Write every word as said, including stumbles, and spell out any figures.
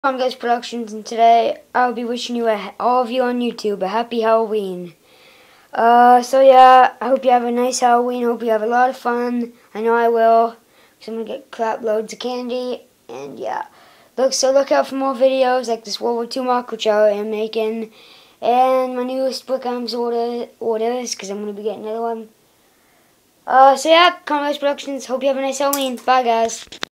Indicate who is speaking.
Speaker 1: I'm Guys Productions, and today I'll be wishing you, a, all of you on YouTube, a happy Halloween. Uh, so yeah, I hope you have a nice Halloween. Hope you have a lot of fun. I know I will, because I'm gonna get clap loads of candy. And yeah, look so look out for more videos like this World War Two mock, which I am making, and my newest Book Arms order orders, because I'm gonna be getting another one. Uh, so yeah, Guys Productions. Hope you have a nice Halloween. Bye, guys.